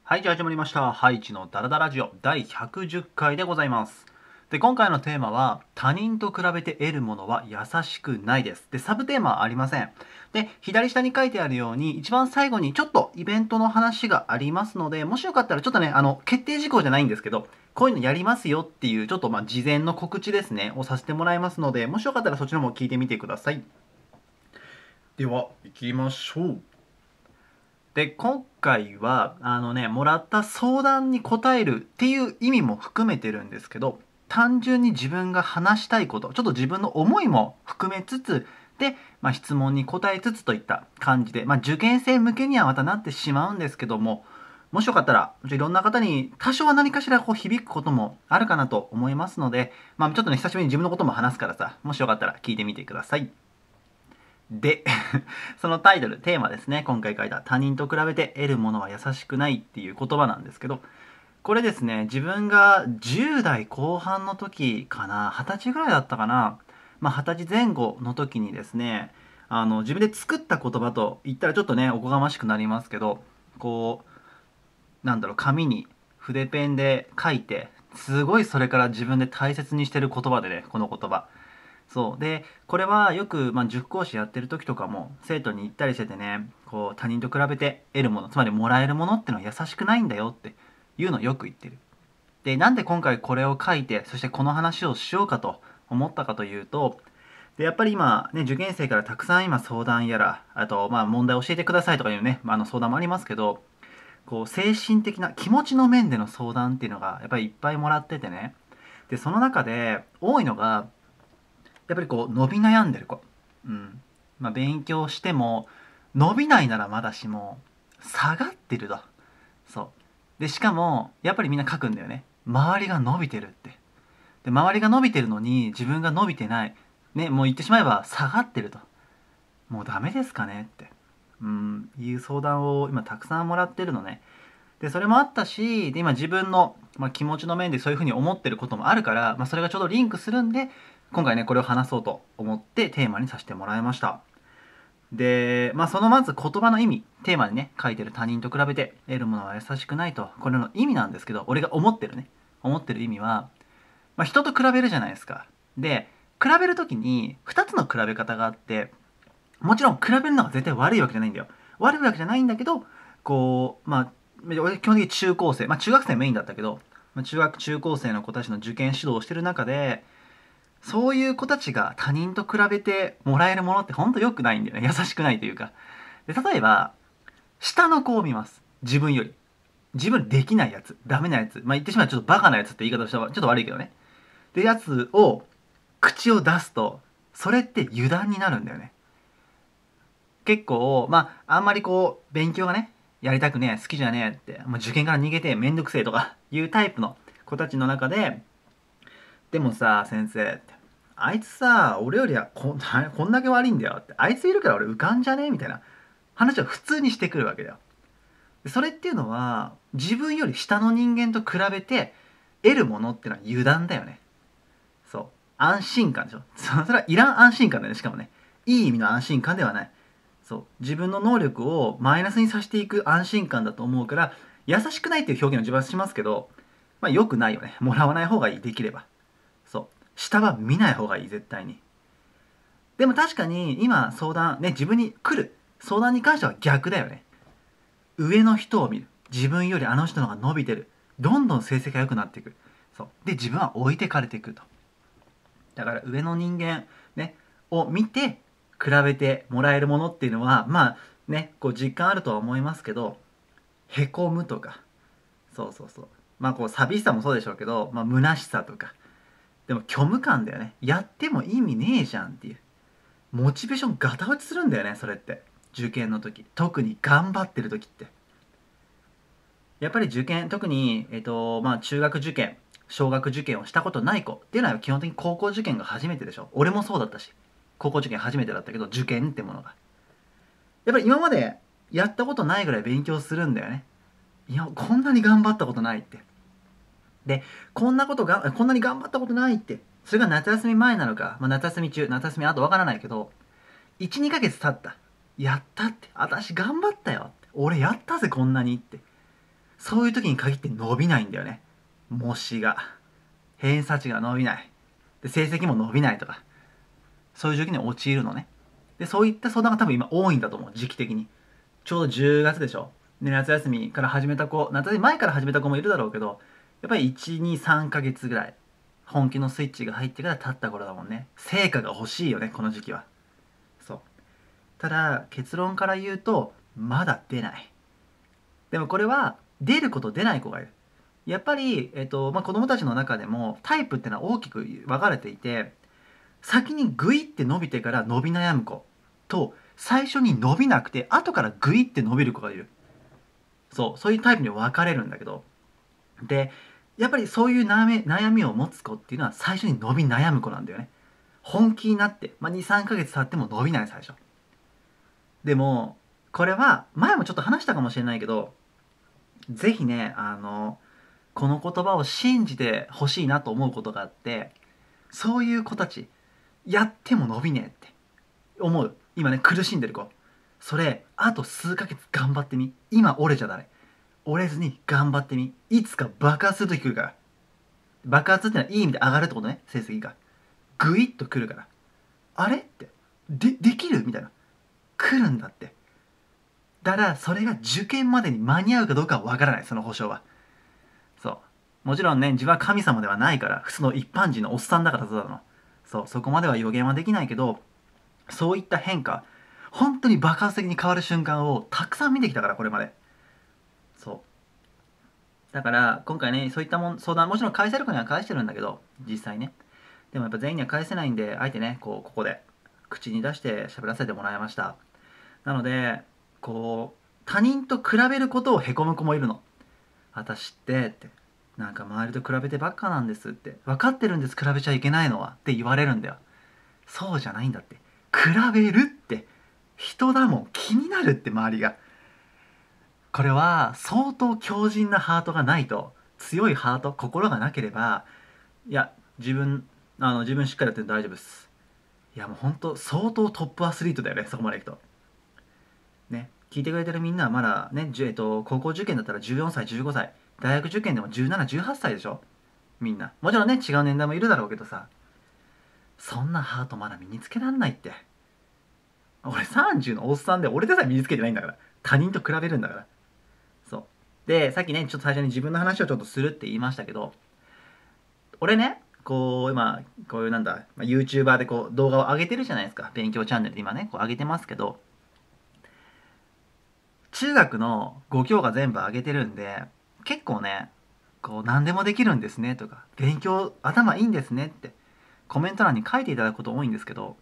はい、じゃあ始まりました。ハイチのダラダラジオ第110回でございます。で、今回のテーマは、他人と比べて得るものは優しくないです。で、サブテーマはありません。で、左下に書いてあるように、一番最後にちょっとイベントの話がありますので、もしよかったらちょっとね、決定事項じゃないんですけど、こういうのやりますよっていう、ちょっと事前の告知ですね、をさせてもらいますので、もしよかったらそっちの方も聞いてみてください。では、行きましょう。で、今回は、もらった相談に答えるっていう意味も含めてるんですけど、単純に自分が話したいこと、ちょっと自分の思いも含めつつ、で、質問に答えつつといった感じで、受験生向けにはまたなってしまうんですけども、もしよかったら、いろんな方に多少は何かしら響くこともあるかなと思いますので、ちょっとね、久しぶりに自分のことも話すからさ、もしよかったら聞いてみてください。でそのタイトル、テーマですね。今回書いた他人と比べて得るものは優しくないっていう言葉なんですけど、これですね、自分が10代後半の時かな、20歳ぐらいだったかな、20歳前後の時にですね、自分で作った言葉と言ったらちょっとね、おこがましくなりますけど、こう、紙に筆ペンで書いて、すごいそれから自分で大切にしてる言葉でね、この言葉。そうでこれはよく、塾講師やってる時とかも生徒に言ったりしててね、こう他人と比べて得るもの、つまりもらえるものってのは優しくないんだよっていうのをよく言ってる。でなんで今回これを書いて、そしてこの話をしようかと思ったかというと、でやっぱり今ね、受験生からたくさん今相談やら、あと問題教えてくださいとかいうね、相談もありますけど、こう精神的な気持ちの面での相談っていうのがやっぱりいっぱいもらっててね。でその中で多いのが、やっぱりこう伸び悩んでる子、勉強しても伸びないならまだしも下がってると。そうでしかもやっぱりみんな書くんだよね、周りが伸びてるって。で周りが伸びてるのに自分が伸びてない、ね、もう言ってしまえば下がってると。もうダメですかねっていう相談を今たくさんもらってるのね。でそれもあったし、で今自分の、気持ちの面でそういうふうに思ってることもあるから、それがちょうどリンクするんで、今回ねこれを話そうと思ってテーマにさせてもらいました。で、そのまず言葉の意味、テーマにね書いてる他人と比べて得るものは優しくないと、これの意味なんですけど、俺が思ってる意味は、人と比べるじゃないですか。で比べる時に2つの比べ方があって、もちろん比べるのが絶対悪いわけじゃないんだよ。悪いわけじゃないんだけど、こう俺基本的に中高生、中学生メインだったけど、中高生の子たちの受験指導をしてる中で、そういう子たちが他人と比べてもらえるものってほんと良くないんだよね。優しくないというか。で例えば下の子を見ます。自分より自分できないやつ、ダメなやつ、言ってしまえばちょっとバカなやつって言い方したらちょっと悪いけどね。でやつを口を出すと、それって油断になるんだよね。結構あんまりこう勉強がねやりたくねえ、好きじゃねえって、もう受験から逃げてめんどくせえとかいうタイプの子たちの中で、でもさ先生って、あいつさ俺よりはこんだけ悪いんだよって、あいついるから俺浮かんじゃねえみたいな話を普通にしてくるわけだよ。それっていうのは自分より下の人間と比べて得るものってのは油断だよね。そう安心感でしょ。それはいらん安心感だよね。しかもね、いい意味の安心感ではない。そう自分の能力をマイナスにさせていく安心感だと思うから、優しくないっていう表現を自分はしますけど、良くないよね。もらわない方がいい、できれば。そう下は見ない方がいい、絶対に。でも確かに今相談ね、自分に来る相談に関しては逆だよね。上の人を見る、自分よりあの人の方が伸びてる、どんどん成績が良くなっていく。そうで自分は置いてかれていくと。だから上の人間ねを見て比べてもらえるものっていうのはこう実感あるとは思いますけど、へこむとか、そうこう寂しさもそうでしょうけど、虚しさとか、でも虚無感だよね。やっても意味ねえじゃんっていう、モチベーションガタ落ちするんだよね、それって。受験の時、特に頑張ってる時って、やっぱり受験、特に中学受験、小学受験をしたことない子っていうのは基本的に高校受験が初めてでしょ。俺もそうだったし、高校受験初めてだったけど、受験ってものがやっぱり今までやったことないぐらい勉強するんだよね。いやこんなに頑張ったことないって。でこんなに頑張ったことないって、それが夏休み前なのか、夏休み中、夏休み後わからないけど、12ヶ月経った、やったって、私頑張ったよって、俺やったぜこんなにって、 そういう時に限って伸びないんだよね。模試が。偏差値が伸びない。で、成績も伸びないとか。そういう時期に陥るのね。で、そういった相談が多分今多いんだと思う。時期的に。ちょうど10月でしょ。で、夏休みから始めた子、夏休み前から始めた子もいるだろうけど、やっぱり1、2、3ヶ月ぐらい、本気のスイッチが入ってから経った頃だもんね。成果が欲しいよね、この時期は。そう。ただ、結論から言うと、まだ出ない。でもこれは、出る子と出ない子がいる。やっぱり、子供たちの中でもタイプってのは大きく分かれていて、先にグイって伸びてから伸び悩む子と、最初に伸びなくて後からグイって伸びる子がいる。そういうタイプに分かれるんだけど、でやっぱりそういう悩みを持つ子っていうのは最初に伸び悩む子なんだよね。本気になって、23ヶ月経っても伸びない最初。でもこれは前もちょっと話したかもしれないけど、ぜひねこの言葉を信じてほしいなと思うことがあって、そういう子たちやっても伸びねえって思う今ね苦しんでる子、それあと数ヶ月頑張ってみ。今折れちゃダメ。折れずに頑張ってみ。いつか爆発する時来るから。爆発ってのはいい意味で上がるってことね。成績がグイッと来るから。あれってできるみたいな、来るんだって。だからそれが受験までに間に合うかどうかはわからない、その保証は。そうもちろんね、自分は神様ではないから、普通の一般人のおっさんだからただの。そこまでは予言はできないけど、そういった変化、本当に爆発的に変わる瞬間をたくさん見てきたから、これまで。そうだから今回ね、そういった相談もちろん返せる子には返してるんだけど、実際ね。でもやっぱ全員には返せないんで、あえてねここで口に出して喋らせてもらいました。なので他人と比べることをへこむ子もいるの。私ってなんか周りと比べてばっかなんですって、分かってるんです、比べちゃいけないのはって言われるんだよ。そうじゃないんだって。比べるって人だもん、気になるって周りが。これは相当強靭なハートがないと、強いハート、心がなければ、いや自分しっかりやってる大丈夫です。いやもうほんと相当トップアスリートだよね、そこまでいくとね。聞いてくれてるみんなはまだね、高校受験だったら14歳15歳、大学受験でも1718歳でしょ。みんなもちろんね違う年代もいるだろうけどさ、そんなハートまだ身につけらんないって。俺30のおっさんで、俺でさえ身につけてないんだから、他人と比べるんだから。そうで、さっきねちょっと最初に自分の話をちょっとするって言いましたけど、俺ね今こういうYouTuber で動画を上げてるじゃないですか。勉強チャンネルで今ね上げてますけど、中学の5教科全部上げてるんで、結構ね何でもできるんですねとか、勉強頭いいんですねってコメント欄に書いていただくこと多いんですけど、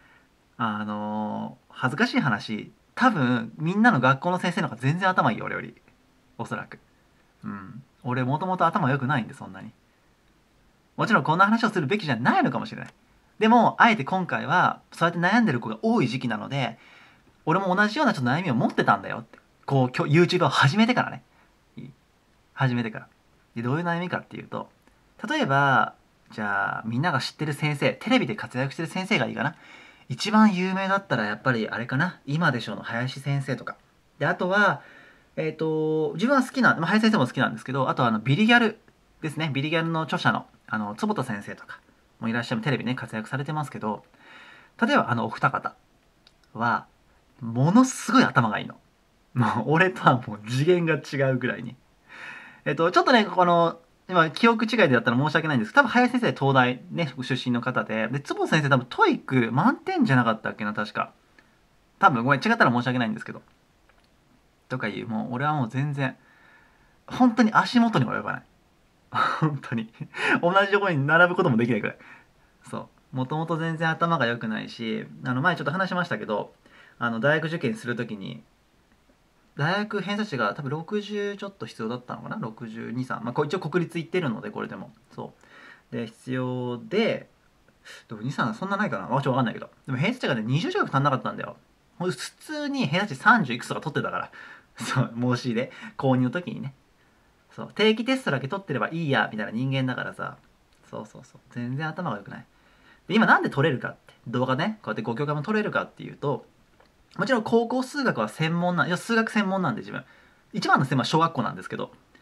恥ずかしい話、多分みんなの学校の先生の方が全然頭いいよ、俺より。おそらく。俺もともと頭良くないんで、そんなに。もちろんこんな話をするべきじゃないのかもしれない。でもあえて今回はそうやって悩んでる子が多い時期なので、俺も同じようなちょっと悩みを持ってたんだよって、YouTube を始めてからね。始めてからで、どういう悩みかっていうと、例えばじゃあみんなが知ってる先生、テレビで活躍してる先生がいいかな。一番有名だったらやっぱりあれかな、今でしょの林先生とかで、あとは自分は好きな、林先生も好きなんですけど、あとはビリギャルですね。ビリギャルの著者の坪田先生とかもいらっしゃる、テレビね活躍されてますけど、例えばお二方はものすごい頭がいいの。もう俺とはもう次元が違うぐらいに。ちょっとね今記憶違いでだったら申し訳ないんですけど、多分林先生東大ね出身の方で、坪田先生多分トイック満点じゃなかったっけな、確か。多分ごめん、違ったら申し訳ないんですけど、とかいう、もう俺はもう全然本当に足元にも及ばない。本当に同じところに並ぶこともできないくらい。もともと全然頭が良くないし、前ちょっと話しましたけど、大学受験するときに大学偏差値が多分60ちょっと必要だったのかな、62、3、一応国立行ってるので、これでもで必要で、2、3そんなないかな、ちょっと分かんないけど、でも偏差値がね20近く足んなかったんだよ。普通に偏差値30いくつとか取ってたから、申し入れ購入の時にね、定期テストだけ取ってればいいやみたいな人間だからさ、全然頭が良くない。で今なんで取れるかって、動画ねこうやって5教科も取れるかっていうと、もちろん高校数学は数学専門なんで、自分一番の専門は小学校なんですけど、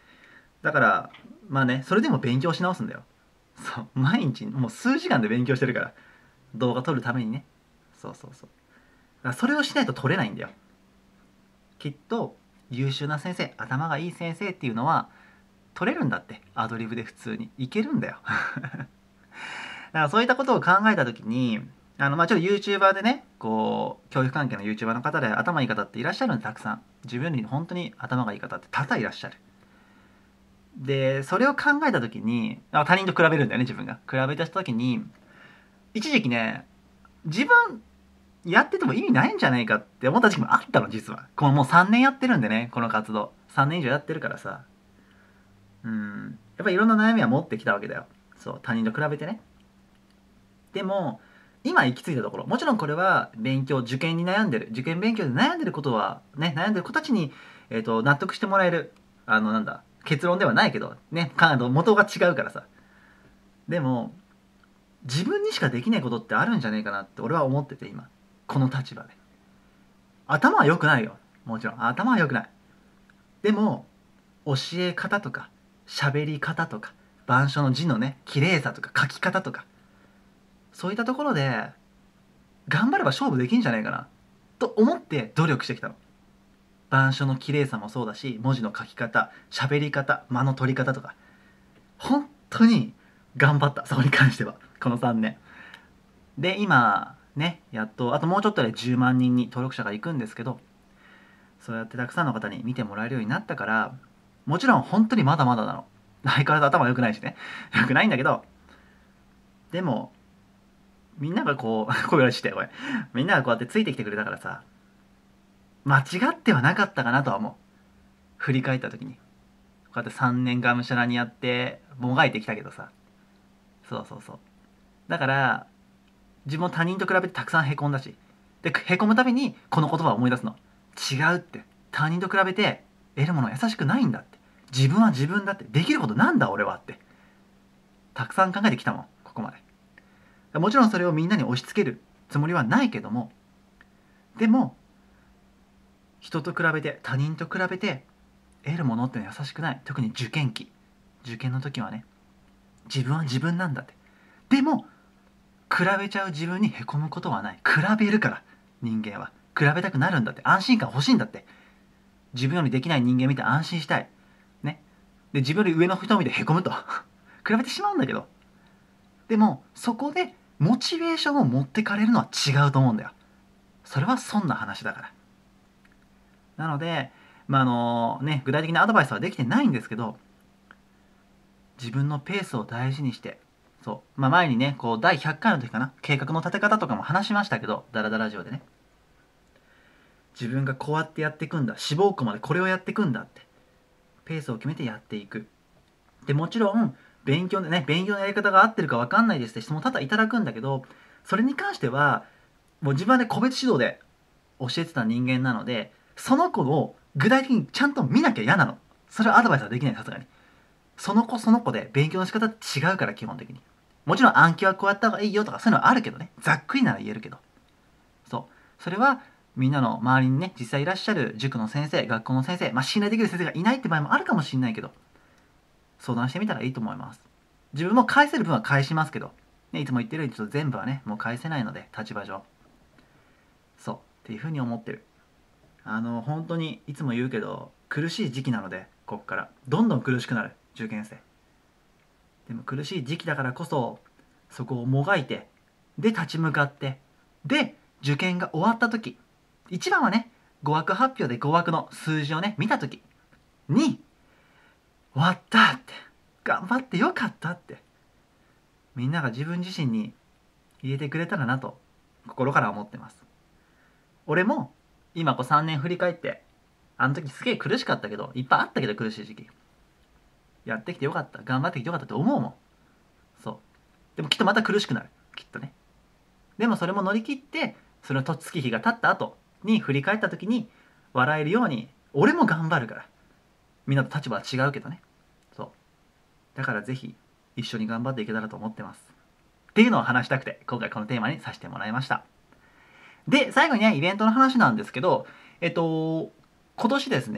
だからまあね、それでも勉強し直すんだよ。そう、毎日もう数時間で勉強してるから、動画撮るためにね。そうそうそう。だからそれをしないと撮れないんだよ。きっと優秀な先生、頭がいい先生っていうのは撮れるんだって。アドリブで普通にいけるんだよ。だからそういったことを考えた時に、まあちょっと YouTuber でね、こう教育関係の YouTuber の方で頭いい方っていらっしゃるんで、たくさん。自分より本当に頭がいい方って多々いらっしゃる。でそれを考えた時に、他人と比べるんだよね、自分が比べた時に、一時期ね、自分やってても意味ないんじゃないかって思った時期もあったの、実は。このもう3年やってるんでね、この活動3年以上やってるからさ、やっぱりいろんな悩みは持ってきたわけだよ。そう、他人と比べてね。でも今行き着いたところ、もちろんこれは勉強、受験に悩んでる、受験勉強で悩んでることはね、悩んでる子たちに、納得してもらえる、なんだ、結論ではないけどね、元が違うからさ。でも自分にしかできないことってあるんじゃねえかなって俺は思ってて、今この立場で。頭は良くないよ、もちろん頭は良くない。でも教え方とか喋り方とか板書の字のね綺麗さとか書き方とか、そういったところで頑張れば勝負できんじゃないかなと思って努力してきたの。板書の綺麗さもそうだし、文字の書き方、喋り方、間の取り方とか、本当に頑張った、そこに関してはこの3年で。今ね、やっとあともうちょっとで10万人に登録者がいくんですけど、そうやってたくさんの方に見てもらえるようになったから、もちろん本当にまだまだなの。相変わらず頭良くないしね、良くないんだけど、でもみんながこう声がしてこれ、みんながこうやってついてきてくれたからさ、間違ってはなかったかなとは思う。振り返った時にこうやって3年がむしゃらにやってもがいてきたけどさ、そうそうそう。だから自分も他人と比べてたくさんへこんだし、でへこむたびにこの言葉を思い出すの。違うって、他人と比べて得るものは優しくないんだって、自分は自分だって、できることなんだ俺はってたくさん考えてきたもん、ここまで。もちろんそれをみんなに押し付けるつもりはないけども、でも人と比べて、他人と比べて得るものってのは優しくない。特に受験期、受験の時はね、自分は自分なんだって。でも比べちゃう自分にへこむことはない。比べるから、人間は比べたくなるんだって。安心感欲しいんだって。自分よりできない人間見て安心したいね。で自分より上の人を見てへこむと比べてしまうんだけど、でもそこでモチベーションを持ってかれるのは違うと思うんだよ。それはそんな話だから。なので、具体的なアドバイスはできてないんですけど、自分のペースを大事にして、そう、前にね、こう第100回の時かな、計画の立て方とかも話しましたけど、ダラダラジオでね、自分がこうやってやっていくんだ、志望校までこれをやっていくんだってペースを決めてやっていく。でもちろん勉強でね、勉強のやり方が合ってるか分かんないですって質問多々いただくんだけど、それに関してはもう自分で個別指導で教えてた人間なので、その子を具体的にちゃんと見なきゃ嫌なの。それはアドバイスはできない、さすがに。その子その子で勉強の仕方って違うから、基本的に。もちろん暗記はこうやった方がいいよとかそういうのはあるけどね、ざっくりなら言えるけど、そうそれはみんなの周りにね、実際いらっしゃる塾の先生、学校の先生、信頼できる先生がいないって場合もあるかもしれないけど、相談してみたらいいと思います。自分も返せる分は返しますけど、ね、いつも言ってるようにちょっと全部はねもう返せないので、立場上そうっていうふうに思ってる。本当にいつも言うけど、苦しい時期なので、こっからどんどん苦しくなる受験生。でも苦しい時期だからこそ、そこをもがいて、で立ち向かって、で受験が終わった時、一番はね、語学発表で語学の数字をね見た時に、終わったって、頑張ってよかったって、みんなが自分自身に言えてくれたらなと心から思ってます。俺も今こう3年振り返って、あの時すげえ苦しかったけど、いっぱいあったけど苦しい時期、やってきてよかった、頑張ってきてよかったって思うもん。そう。でもきっとまた苦しくなる、きっとね。でもそれも乗り切って、その月日が経った後に振り返った時に笑えるように俺も頑張るから。みんなと立場は違うけどね。そう。だからぜひ一緒に頑張っていけたらと思ってます。っていうのを話したくて、今回このテーマにさせてもらいました。で、最後にね、イベントの話なんですけど、今年ですね、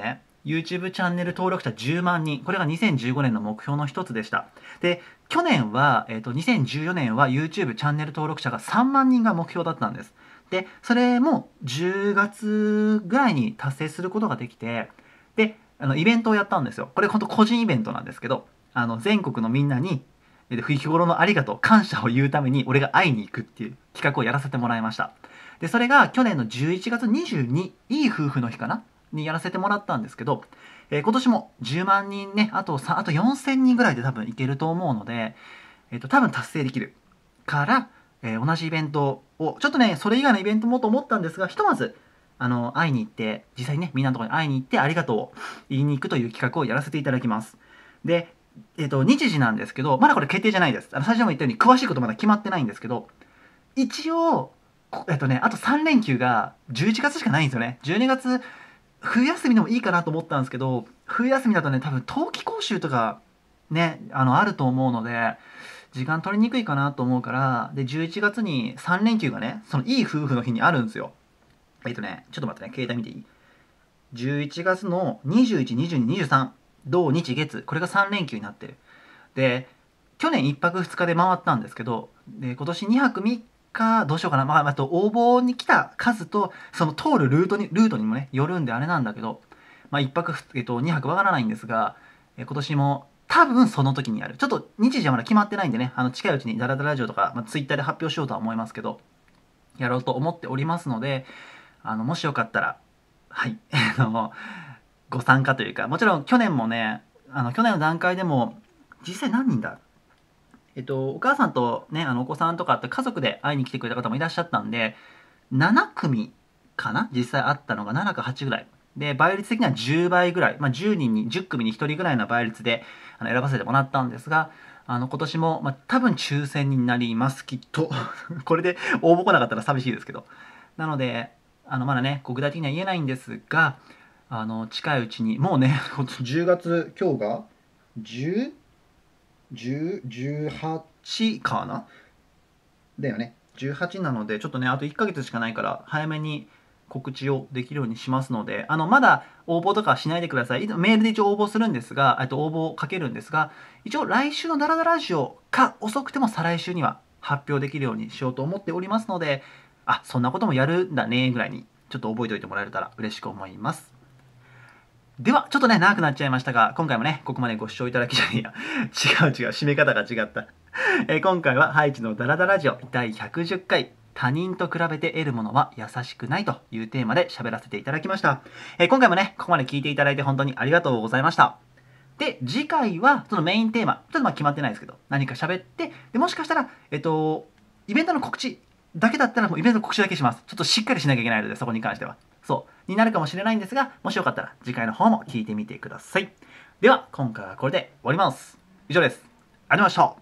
YouTube チャンネル登録者10万人。これが2015年の目標の一つでした。で、去年は、2014年は YouTube チャンネル登録者が3万人が目標だったんです。で、それも10月ぐらいに達成することができて、で、イベントをやったんですよ。これ本当個人イベントなんですけど、全国のみんなに、日頃のありがとう、感謝を言うために俺が会いに行くっていう企画をやらせてもらいました。で、それが去年の11月22、いい夫婦の日かなにやらせてもらったんですけど、今年も10万人ね、あと4000人ぐらいで多分いけると思うので、多分達成できるから、同じイベントを、ちょっとね、それ以外のイベントもと思ったんですが、ひとまず、会いに行って、実際にね、みんなのところに会いに行って、ありがとうを言いに行くという企画をやらせていただきます。で、日時なんですけど、まだこれ決定じゃないです。最初も言ったように、詳しいことまだ決まってないんですけど、一応、あと3連休が11月しかないんですよね。12月、冬休みでもいいかなと思ったんですけど、冬休みだとね、多分冬季講習とかね、あると思うので、時間取りにくいかなと思うから、で、11月に3連休がね、そのいい夫婦の日にあるんですよ。ちょっと待ってね、携帯見ていい？ 11 月の21、22、23、土日月、これが3連休になってる。で、去年1泊2日で回ったんですけど、で、今年2泊3日、どうしようかな。あと応募に来た数と、その通るルートにもね、よるんであれなんだけど、1泊、2泊わからないんですが、今年も多分その時にやる。ちょっと日時はまだ決まってないんでね、近いうちにダラダラジオとか、Twitter で発表しようとは思いますけど、やろうと思っておりますので、もしよかったら、はい、ご参加というか、もちろん去年もね、去年の段階でも、実際何人だお母さんとね、お子さんとかって家族で会いに来てくれた方もいらっしゃったんで、7組かな実際あったのが7か8ぐらい。で、倍率的には10倍ぐらい、10人に、10組に1人ぐらいの倍率で選ばせてもらったんですが、今年も、多分抽選になります、きっと。これで応募来なかったら寂しいですけど。なので、まだね、具体的には言えないんですが、近いうちに、もうね、10月、今日が 10? 18かなだよね。18なので、ちょっとね、あと1ヶ月しかないから、早めに告知をできるようにしますので、まだ応募とかしないでください。メールで一応応募するんですが、応募をかけるんですが、一応来週のダラダラジオか、遅くても再来週には発表できるようにしようと思っておりますので、そんなこともやるんだね、ぐらいに、ちょっと覚えておいてもらえたら嬉しく思います。では、ちょっとね、長くなっちゃいましたが、今回もね、ここまでご視聴いただきじゃねえや。締め方が違った。今回はハイチのダラダラジオ第110回、他人と比べて得るものは優しくないというテーマで喋らせていただきました。今回もね、ここまで聞いていただいて本当にありがとうございました。で、次回は、そのメインテーマ、ちょっと決まってないですけど、何か喋って、で、もしかしたら、イベントの告知だけだったら、もうイベントの告知だけします。ちょっとしっかりしなきゃいけないので、そこに関しては。になるかもしれないんですが、もしよかったら次回の方も聞いてみてください。では、今回はこれで終わります。以上です。ありがとうございました。